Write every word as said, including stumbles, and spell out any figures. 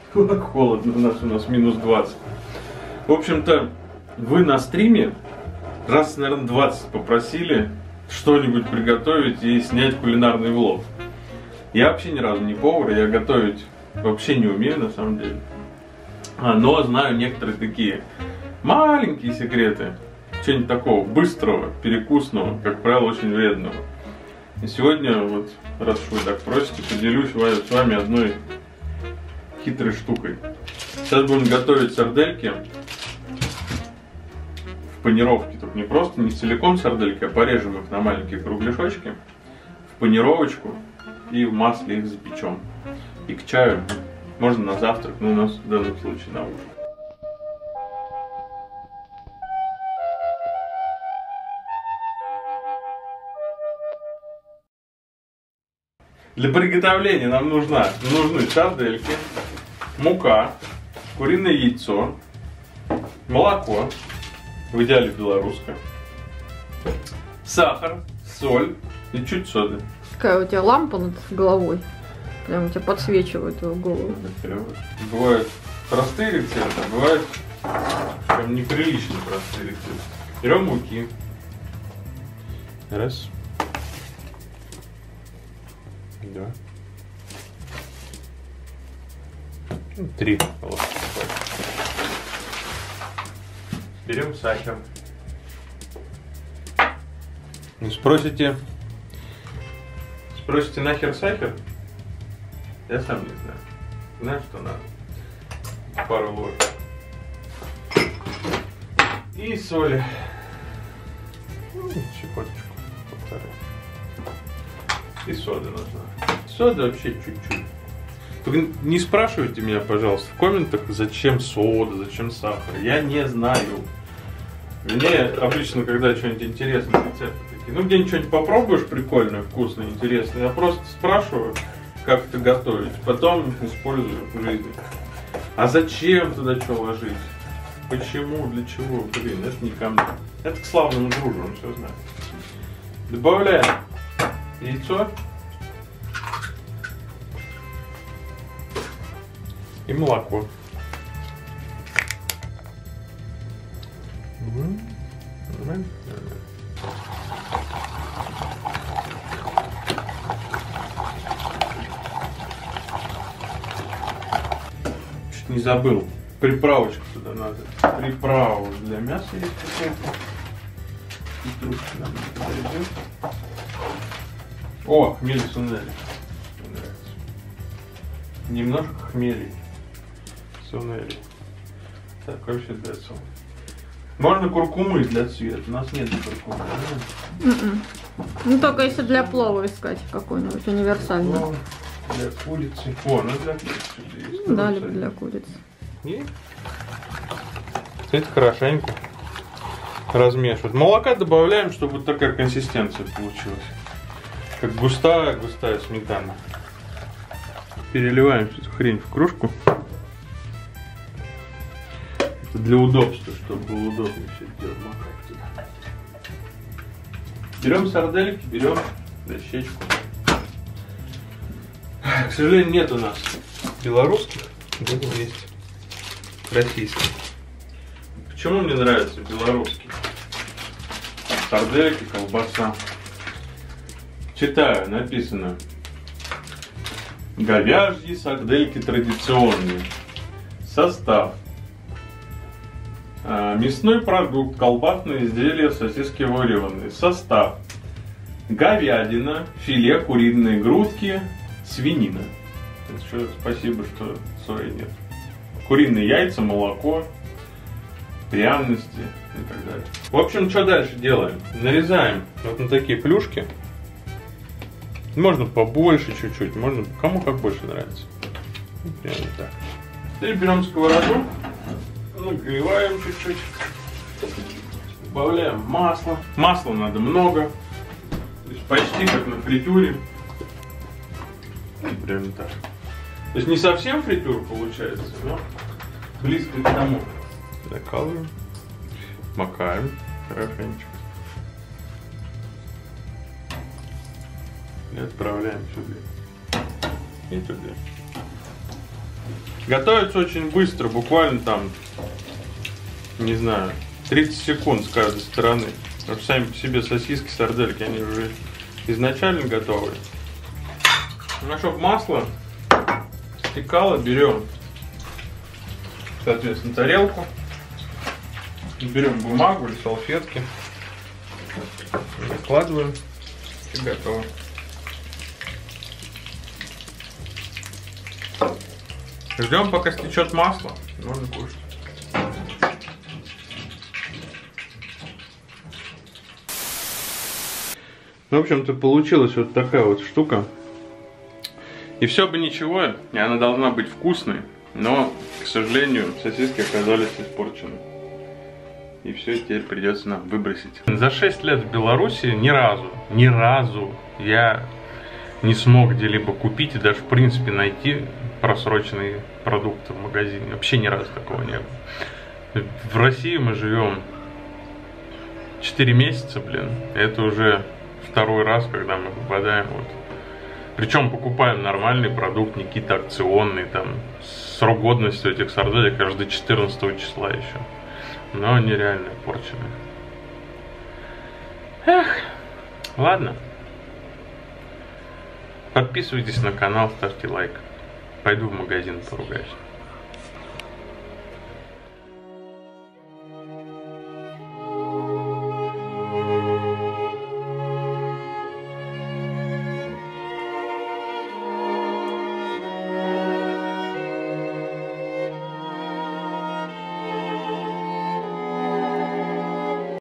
Холодно, у нас у нас минус двадцать. В общем-то, вы на стриме раз, наверное, двадцать попросили что-нибудь приготовить и снять кулинарный влог. Я вообще ни разу не повар, я готовить вообще не умею на самом деле. Но знаю некоторые такие маленькие секреты. Что-нибудь такого быстрого, перекусного, как правило, очень вредного. И сегодня, вот, раз вы так просите, поделюсь с вами одной хитрой штукой. Сейчас будем готовить сардельки в панировке. Только не просто, не целиком сардельки, а порежем их на маленькие кругляшочки, в панировочку и в масле их запечем. И к чаю, можно на завтрак, но у нас в данном случае на ужин. Для приготовления нам нужна, нужны сардельки, мука, куриное яйцо, молоко, в идеале белорусское, сахар, соль и чуть соды. Какая у тебя лампа над головой? Прям у тебя подсвечивает твою голову. Бывают простые рецепты, а бывают прям неприлично простые рецепты. Берем муки. Раз. Два. Три. Берем сахар. Ну, спросите, спросите, нахер сахар? Я сам не знаю. Знаю, что надо. Пару ложек. И соли. Ну, щепоточку. Полторы. И сода нужна. Сода вообще чуть-чуть. Только не спрашивайте меня, пожалуйста, в комментах, зачем сода, зачем сахар. Я не знаю. Мне обычно, когда что-нибудь интересное, рецепты такие, ну где-нибудь что-нибудь попробуешь прикольное, вкусное, интересное, я просто спрашиваю, как это готовить, потом использую в жизни. А зачем туда что ложить? Почему, для чего? Блин, это не ко мне. Это к славному дружу, он все знает. Добавляем яйцо и молоко. Чуть не забыл. Приправочку сюда надо. Приправу для мяса есть какая-то. Петрушки нам не подойдет. О, хмель сунели. Мне нравится. Немножко хмелей. Сунели. Так, вообще для цел. Можно куркумы для цвета. У нас нет куркумы. Mm-mm. Ну только если для плова искать какой-нибудь универсальный. Плов для курицы. О, ну для курицы есть. Ну, да, либо для курицы. И это хорошенько размешивать. Молока добавляем, чтобы вот такая консистенция получилась. Как густая, густая сметана. Переливаем всю эту хрень в кружку. Это для удобства, чтобы было удобно все это дело макать туда. Берем сардельки, берем дощечку. К сожалению, нет у нас белорусских, но есть российские. Почему мне нравятся белорусские? Сардельки, колбаса. Читаю, написано: говяжьи сардельки традиционные. Состав: мясной продукт, колбасные изделия, сосиски вареные. Состав: говядина, филе, куриные грудки, свинина. Еще спасибо, что сои нет. Куриные яйца, молоко, пряности и так далее. В общем, что дальше делаем? Нарезаем вот на такие плюшки. Можно побольше чуть-чуть, можно кому как больше нравится. Прямо так. Теперь берем сковороду, нагреваем чуть-чуть, добавляем масло. Масла надо много, то есть почти как на фритюре. Прямо так. То есть не совсем фритюр получается, но близко к тому. Закалываем, макаем хорошенечко и отправляем сюда и туда. Готовится очень быстро, буквально там, не знаю, тридцать секунд с каждой стороны. Потому что сами по себе сосиски, сардельки, они уже изначально готовы. Ну, а чтобы масло стекало, берем, соответственно, тарелку. Берем бумагу или салфетки. Накладываем. И готово. Ждем, пока стечет масло. Можно кушать. В общем-то, получилась вот такая вот штука. И все бы ничего, и она должна быть вкусной, но, к сожалению, сосиски оказались испорчены. И все теперь придется нам выбросить. За шесть лет в Беларуси ни разу, ни разу я не смог где-либо купить и даже в принципе найти просроченные продукты в магазине. Вообще ни разу такого не было. В России мы живем четыре месяца, блин. Это уже второй раз, когда мы попадаем вот. Причем покупаем нормальный продукт, не какие-то акционные, там срок годности у этих сарделек аж до четырнадцатого числа еще. Но они реально порченые. Эх, ладно. Подписывайтесь на канал, ставьте лайк. Пойду в магазин поругаюсь.